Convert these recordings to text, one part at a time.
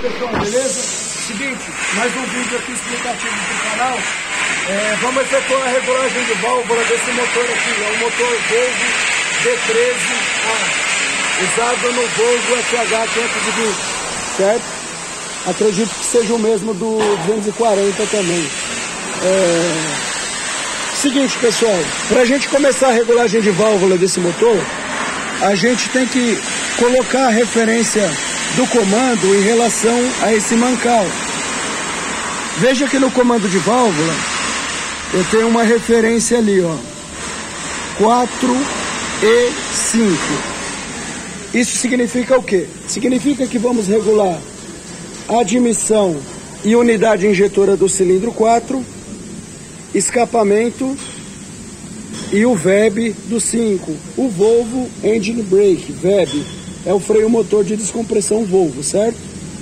pessoal, beleza? Seguinte, mais um vídeo aqui explicativo do canal. Vamos efetuar a regulagem de válvula desse motor aqui. É o motor Volvo V13A, usado no Volvo FH520, certo? Acredito que seja o mesmo do 240 também. Seguinte, pessoal, para a gente começar a regulagem de válvula desse motor, a gente tem que colocar a referência do comando em relação a esse mancal. Veja que no comando de válvula eu tenho uma referência ali, ó, 4 e 5. Isso significa o quê? Significa que vamos regular a admissão e unidade injetora do cilindro 4, escapamento e o VEB do 5, o Volvo Engine Brake, VEB, é o freio motor de descompressão Volvo, certo?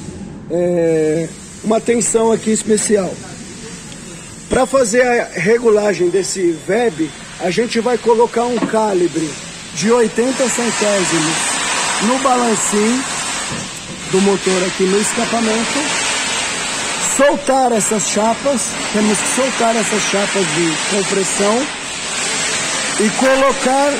Uma atenção aqui especial. Para fazer a regulagem desse VEB, a gente vai colocar um calibre de 80 centésimos no balancinho do motor aqui no escapamento, soltar essas chapas, temos que soltar essas chapas de compressão e colocar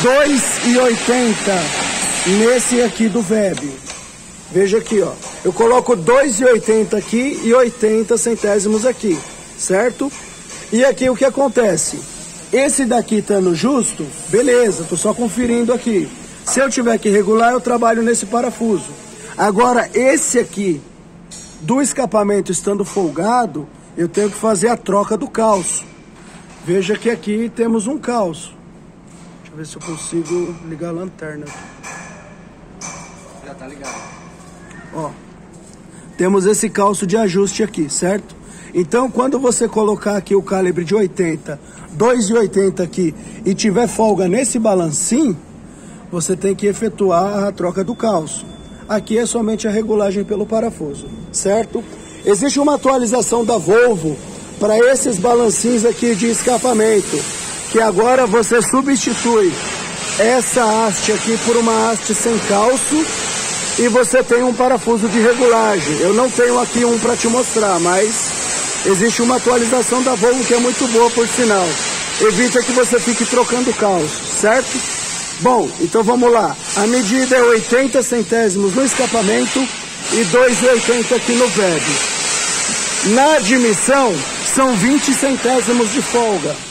2,80 nesse aqui do VEB. Veja aqui, ó, eu coloco 2,80 aqui e 80 centésimos aqui, certo? E aqui o que acontece? Esse daqui estando justo, beleza, tô só conferindo aqui. Se eu tiver que regular, eu trabalho nesse parafuso. Agora, esse aqui do escapamento estando folgado, eu tenho que fazer a troca do calço. Veja que aqui temos um calço. Deixa eu ver se eu consigo ligar a lanterna. Já tá ligado. Ó, temos esse calço de ajuste aqui, certo? Então, quando você colocar aqui o calibre de 80, 2,80 aqui, e tiver folga nesse balancinho, você tem que efetuar a troca do calço. Aqui é somente a regulagem pelo parafuso, certo? Existe uma atualização da Volvo para esses balancinhos aqui de escapamento, que agora você substitui essa haste aqui por uma haste sem calço e você tem um parafuso de regulagem. Eu não tenho aqui um para te mostrar, mas existe uma atualização da Volvo que é muito boa, por sinal. Evita que você fique trocando calço, certo? Bom, então vamos lá. A medida é 80 centésimos no escapamento e 2,80 aqui no VEB. Na admissão, são 20 centésimos de folga.